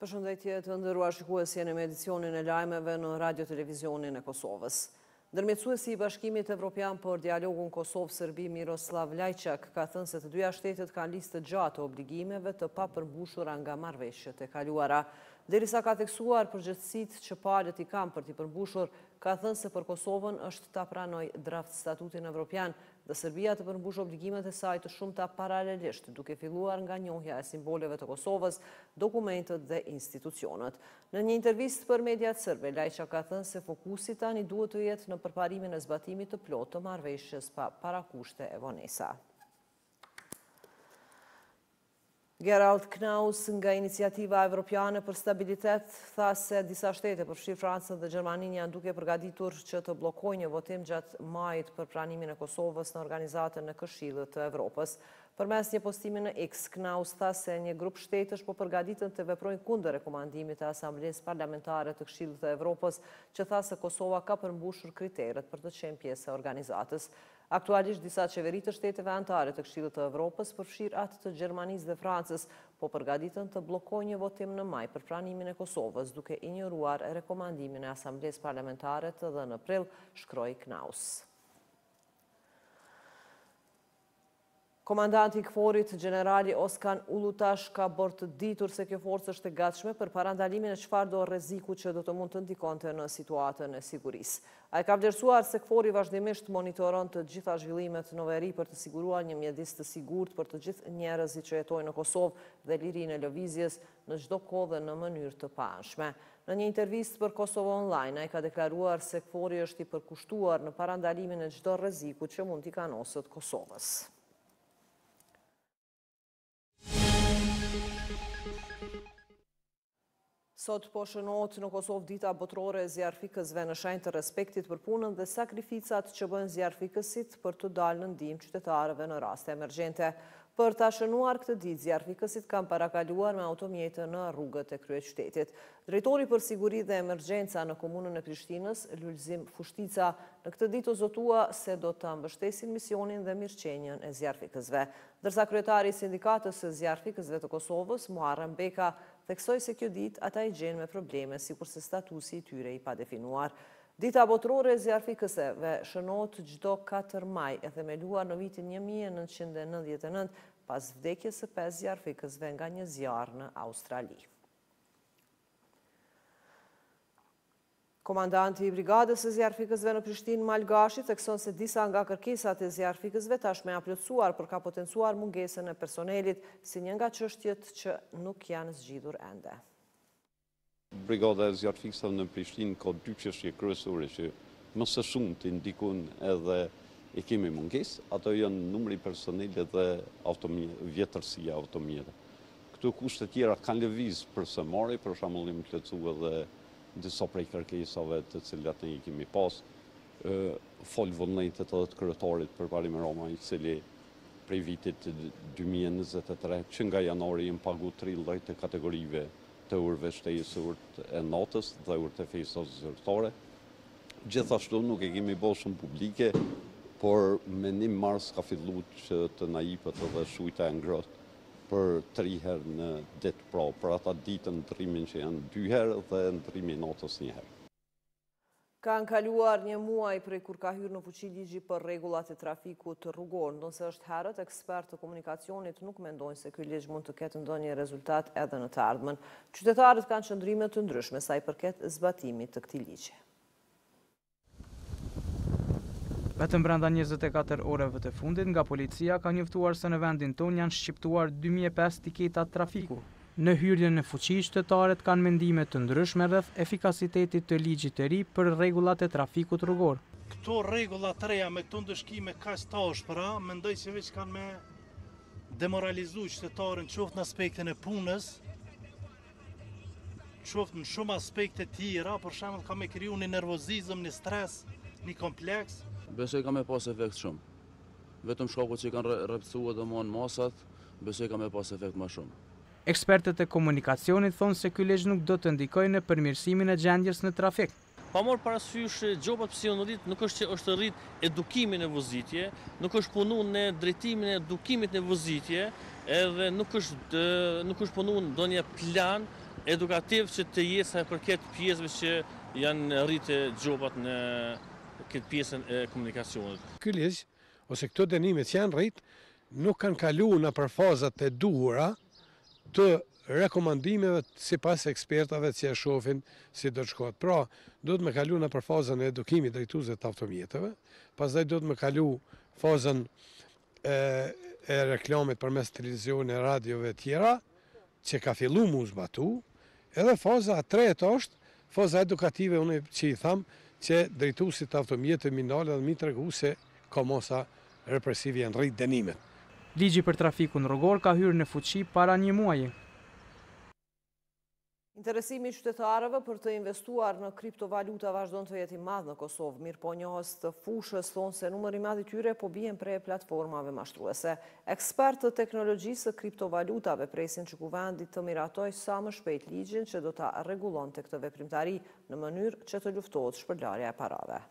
Përshëndetje të nderuar shikuesje në edicionin e lajmeve në Radio Televizionin e Kosovës. Ndërmjetësuesi i Bashkimit Evropian për dialogun Kosovë-Serbi Miroslav Lajçak ka thënë se të dyja shtetet kanë listë të gjatë të obligimeve të papërmbushura nga marrëveshjet e kaluara. Derisa ka theksuar përgjegjësitë që palët i kanë për t'i përmbushur, ka thënë se për Kosovën është ta pranoj draft statutin evropian dhe Serbia të përmbush obligimet e saj të shumta paralelisht, duke filluar nga njohja e simboleve të Kosovës, dokumentet dhe institucionet. Në një intervistë për mediat serbe, Lajçak ka thënë se fokusi tani duhet të jetë në përparimin e zbatimit të plotë të marrëveshjes pa parakushte e vonesa. Gerald Knaus nga Iniciativa Evropiane për Stabilitet tha se disa shtete, përfshirë Francën dhe Gjermaninë, janë duke përgatitur që të bllokojnë një votim gjatë majit për pranimin e Kosovës në organizatën e Këshillit të Evropës. Përmes një postimi në X, Knaus tha se një grup shtetësh po përgatiten të veprojnë kundër rekomandimit të Asamblesë Parlamentare të Këshillit të Evropës, që tha se Kosova ka përmbushur kriteret për të qenë pjesë e organizatës. Aktualisht, disa qeveri të shteteve anëtare të Këshillit të Evropës, përfshirë atë të Gjermanisë dhe Francës, po përgatiten të bllokojnë një votim në maj për pranimin e Kosovës, duke injoruar rekomandimin e Asamblesë Parlamentare të dhënë në prill, shkroi Knaus. Komandanti i KFOR-it, generali Oskan Ulutash, ka bërë të ditur se kjo forcë është e gatshme për parandalimin e çfarëdo rreziku që do të mund të ndikonte në situatën e sigurisë. Ai ka vlerësuar se KFOR-i vazhdimisht monitoron të gjitha zhvillimet në veri për të siguruar një mjedis të sigurt për të gjithë njerëzit që jetojnë në Kosovë dhe lirinë e lëvizjes në çdo kohë dhe në mënyrë të paanshme. Në një intervistë për Kosovo Online, ai ka deklaruar se KFOR-i është i përkushtuar në parandalimin e çdo rreziku që mund t'i kanosët Kosovës. Sot po shënohet në Kosovë dita botërore e zjarfikësve në shenjë të respektit për punën dhe sakrificat që bëjnë zjarfikësit për të dalë në ndihmë qytetarëve në raste emergjente. Për ta shënuar këtë ditë, zjarfikësit kanë parakaluar me automjete në rrugët e kryeqytetit. Drejtori për siguri dhe emergjenca në komunën e Prishtinës, Lulzim Fushtica, në këtë ditë u zotua se do të mbështesin misionin dhe mirëqenjen e zjarfikësve. Ndërsa kryetari i sindikatës së zjarfikësve të Kosovës, Muharrem Beka, theksoi se kjo ditë ata i gjenë me probleme, sikurse statusi i tyre i padefinuar. Dita botërore e zjarfikësve shënohet çdo 4 maj, e themeluar në vitin 1999 pas vdekjes së 5 zjarfikësve nga një zjarr në Australi. Komandanti i brigadës së zjarfikësve në Prishtinë, Malgashi, thekson se disa nga kërkesat e zjarfikësve tashmë janë plotësuar, por ka potencuar mungesën e personelit si një nga çështjet që nuk janë zgjidhur ende. Brigada e zjarfikësve në Prishtinë ka 2 çështje kryesore që më së shumti ndikojnë edhe e kemi mungesë, ato janë numri personelit dhe vjetërsia automjete. Këto kushte tjera kanë lëviz për së mari, për shembull i plotësu edhe disa prej kërkesave të cilat ne i kemi pas, fol vullnetet edhe të kryetarit për Parim Roma, i cili prej vitit 2023 që nga janari im pagu 3 lloj të kategorive të urëve shtesë, urët e natës dhe urët e festas zyrtare. Gjithashtu nuk e kemi bërë shumë publike, por me 1 mars ka filluar që të na jepet edhe shujta e ngrohtë për 3 herë në ditë, pra për ata ditën ndrrimin që janë 2 herë dhe ndrrimin natës 1 herë. Kanë kaluar 1 muaj prej kur ka hyrë në fuqi ligji për rregullat e trafikut rrugor, ndonse është herët, ekspertë të komunikacionit nuk mendojnë se ky ligj mund të ketë ndonjë rezultat edhe në të ardhmen. Qytetarët kanë qëndrime të ndryshme sa i përket zbatimit të këtij ligji. Vetëm brenda 24 orëve të fundit nga policia ka njoftuar se në vendin tonë janë shqiptuar 2005 tiketa trafiku. Në hyrjen në fuqi, qytetarët kanë mendime të ndryshme rreth efikasitetit të ligjit të ri për rregullat e trafikut rrugor. Këto rregulla të reja me këto ndëshkime kaq të ashpra, mendoj se veç kanë me demoralizuar qytetarin qoftë në aspektin e punës, qoftë në shumë aspekte tjera, për shembull ka me kriju një nervozizëm, një stres, një kompleks. Besoj ka me pas efekt shumë. Vetëm shkaku që kanë rrepsuar domon masat, besoj ka me pas efekt më shumë. Ekspertët e komunikacionit thonë se ky ligj nuk do të ndikojë në përmirësimin e gjendjes në trafik. Pa marrë parasysh gjobat psionorit nuk është që është rrit edukimin e vozitje, nuk është punu në drejtimin e edukimit në vozitje, edhe nuk është punu në ndonjë plan edukativ që të jetë sa përket pjesëve që janë rritë gjobat në këtë pjesën e komunikacionit. Ky ligj, ose këto dënime që janë rrit, nuk kanë kaluar në për fazat e duhura të rekomandimeve sipas ekspertave që e shohin si do të shkohet. Pra, do të më kalu në për fazën e edukimit drejtuesve të automjeteve, pastaj do të më kalu fazën e reklamit përmes televizionit, radiove tjera, që ka fillu mu zbatu, edhe faza e tretë është faza edukative, unë që i tham, që drejtuesit të automjeteve minale dhe mi tregu se ka mosa represive janë rrit dënimet. Ligji për trafikun rrugor ka hyrë në fuqi para një muaji. Interesimi i qytetarëve për të investuar në kriptovaluta vazhdon të jetë i madh në Kosovë. Mirë po njohës të fushës thonë se numri i madh i tyre po bien prej platformave mashtruese. Ekspertë të teknologjisë së kriptovalutave presin që kuvendi të miratojë sa më shpejt ligjin që do ta rregullonte këtë veprimtari në mënyrë që të luftohet shpërndarja e parave.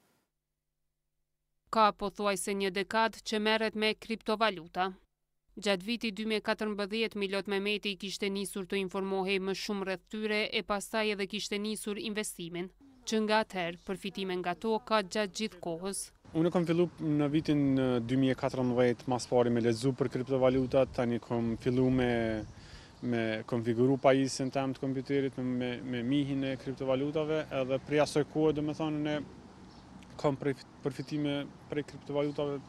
Ka pothuajse një dekadë që merret me kriptovaluta. Gjatë vitit 2014, Milot Mehmeti kishte nisur të informohej më shumë rreth tyre e pastaj edhe kishte nisur investimin, që nga atëherë përfitime nga to ka gjatë gjithë kohës. Unë kam fillu në vitin 2014 mas pari me lexu për kriptovalutat, tani kam fillu me konfiguru pajisjen tim të kompjuterit me mihin e kriptovalutave, edhe prej asaj kohe domethënë ne kam përfitime prej kriptovalutave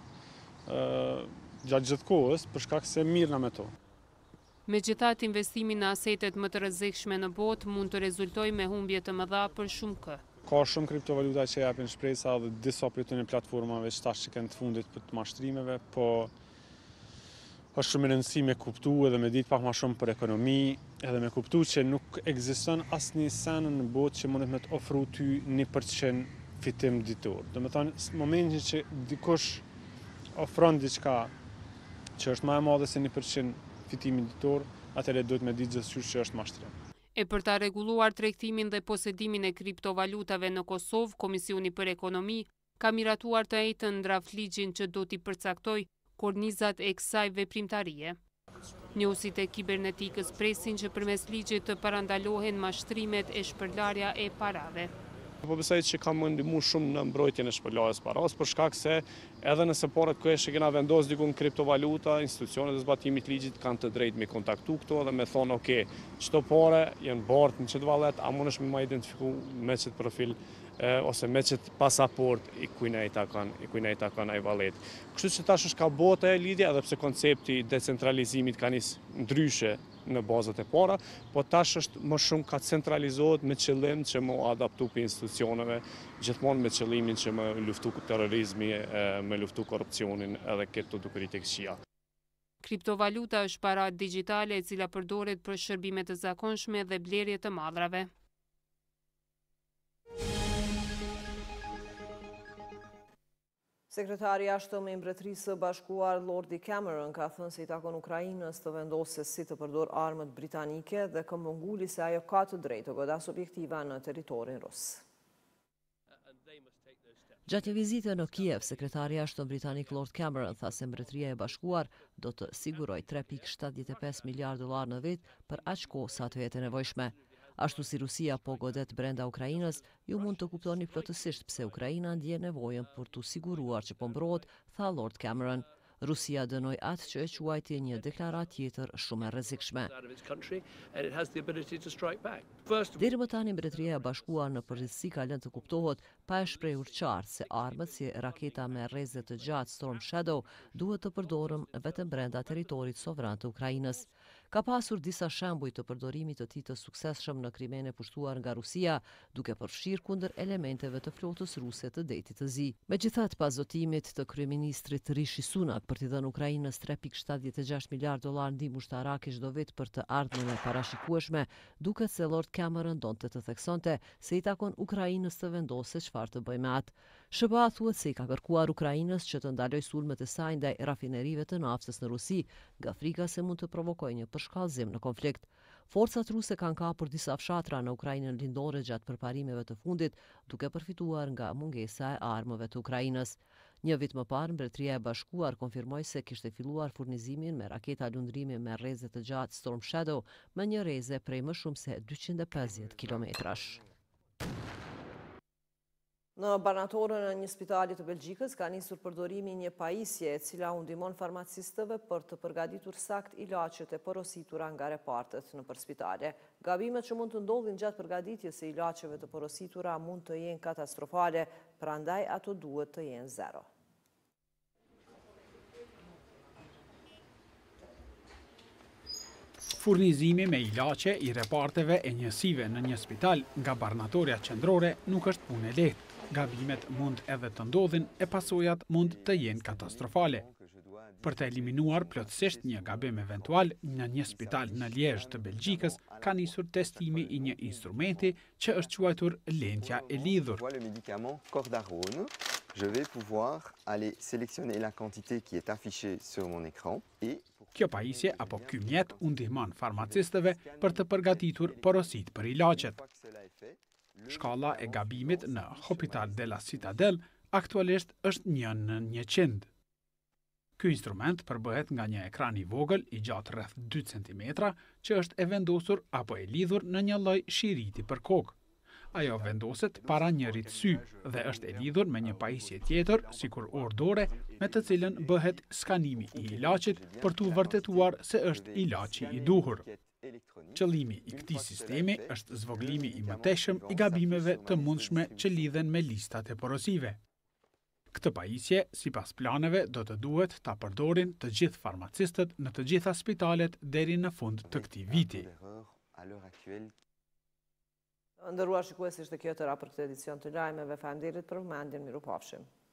gjatë gjithë kohës, për shkak se mirëna me to. Megjithatë, investimi në asetet më të rrezikshme në botë mund të rezultojë me humbje të mëdha për shumë kë. Ka shumë kriptovaluta që japin shpresa dhe disa prej tyre platformave që tash kanë të fundit për të mashtrimeve, po është shumë e rëndësishme me kuptu edhe me ditë pak më shumë për ekonomi, edhe me kuptu që nuk ekziston asnjë sen në botë që mundet me të ofru ty 1% fitim ditor. Domethënë, në momentin që dikush ofron diçka që është më e madhe se 1% fitimi ditor, atëherë duhet me ditë gjithçka që është mashtrim. E për ta rregulluar tregtimin dhe posedimin e kriptovalutave në Kosovë, Komisioni për Ekonomi ka miratuar të njëjtën draft ligjin që do t'i përcaktojë kornizat e kësaj veprimtarie. Njohuesit e kibernetikës presin që përmes ligjit të parandalohen mashtrimet e shpërndarja e parave. Po besoj që ka më ndihmu shumë në mbrojtjen e shpërndarjes paras, për shkak se edhe nëse parat që kena vendos diku në kriptovaluta, institucionet e zbatimit ligjit kanë të drejtë me kontaktu këto dhe me thonë, ok, çto pare janë bartë në çdo vallet, a mundesh me ma identifiku me çet profil ose me çet pasaport i kujna i takon ai vallet. Kështu që tash është ka botë e lidhja, edhe pse koncepti i decentralizimit ka nis ndryshe në bazat e para, po tash është më shumë ka centralizohet me qëllim që më adaptu për institucioneve, gjithmonë me qëllimin që më luftu terrorizmi, me luftu korrupsionin edhe këtë dukërit e këqija. Kriptovaluta është para digjitale e cila përdoret për shërbime të zakonshme dhe blerje të madhrave. Sekretari i jashtëm i Mbretërisë së Bashkuar Lordi Cameron ka thënë se i takon Ukrainës të vendosë si të përdor armët britanike dhe këmbënguli se ajo ka të drejtë të godas objektiva në territorin rus. Gjatë një vizite në Kiev, sekretari i jashtëm britanik Lord Cameron tha se Mbretëria e Bashkuar do të sigurojë 3.75 miliard dollar në vit për aq kohë sa të jetë e nevojshme. Ashtu si Rusia po godet brenda Ukrainës, ju mund të kuptoni plotësisht pse Ukraina ndjen nevojën për të siguruar që po mbrohet, tha Lord Cameron. Rusia dënoi atë që e quajti një deklaratë tjetër shumë e rrezikshme. Deri më tani Mbretëria e Bashkuar në përgjithësi ka lënë të kuptohet pa e shprehur qartë se armët si raketa me rrezet të gjatë Storm Shadow duhet të përdoren vetëm brenda territorit sovran të Ukrainës. Ka pasur disa shembuj të përdorimit të tij të suksesshëm në Krimen e pushtuar nga Rusia, duke përfshirë kundër elementeve të flotës ruse të Detit të Zi. Megjithatë, pas zotimit të kryeministrit Rishi Sunak për t'i dhënë Ukrainës 3.76 miliard dollar ndihmë ushtarake çdo vit për të ardhmen e parashikueshme, duket se Lord Cameron donte të theksonte se i takon Ukrainës të vendosë çfarë të bëjë me atë. SBA thuhet se i ka kërkuar Ukrainës që të ndalojë sulmet e saj ndaj rafinerive të naftës në Rusi, nga frika se mund të provokojë një për shkallëzim në konflikt. Forcat ruse kanë kapur disa fshatra në Ukrainën lindore gjatë përparimeve të fundit, duke përfituar nga mungesa e armëve të Ukrainës. Një vit më parë, Mbretëria e Bashkuar konfirmoi se kishte filluar furnizimin me raketa lundrimi me rreze të gjatë Storm Shadow me një rreze prej më shumë se 250 kilometrash. Në banatorën e një spitali të Belgjikës ka nisur përdorimi një pajisje e cila u ndihmon farmacistëve për të përgatitur sakt ilaqet e porositura nga repartet nëpër spitale. Gabimet që mund të ndodhin gjatë përgatitjes së ilaqeve të porositura mund të jenë katastrofale, prandaj ato duhet të jenë zero. Furnizimi me ilaqe i reparteve e njësive në një spital nga barnatoria qendrore nuk është punë e lehtë. Gabimet mund edhe të ndodhin e pasojat mund të jenë katastrofale. Për të eliminuar plotësisht një gabim eventual në një spital në Liezh të Belgjikës, ka nisur testimi i një instrumenti që është quajtur lentja e lidhur. Je vais pouvoir aller sélectionner la quantité qui est affichée sur mon écran et Kjo pajisje apo ky mjet u ndihmon farmacistëve për të përgatitur porosit për ilaqet. Shkalla e gabimit në Hospital de la Citadelle aktualisht është 1 në 100. Ky instrument përbëhet nga një ekran i vogël i gjatë rreth 2 cm që është e vendosur apo e lidhur në një lloj shiriti për kokë. Ajo vendoset para njërit sy dhe është e lidhur me një pajisje tjetër, sikur ordore, me të cilën bëhet skanimi i ilaqit për t'u vërtetuar se është ilaqi i duhur. Qëllimi i këtij sistemi është zvoglimi i mëtejshëm i gabimeve të mundshme që lidhen me listat e porosive. Këtë pajisje, sipas planeve, do të duhet ta përdorin të gjithë farmacistët në të gjitha spitalet deri në fund të këtij viti. Nderuar shikues, ishte kjo tëra për këtë edicion të lajmeve. Faleminderit për vëmendjen, mirupafshim.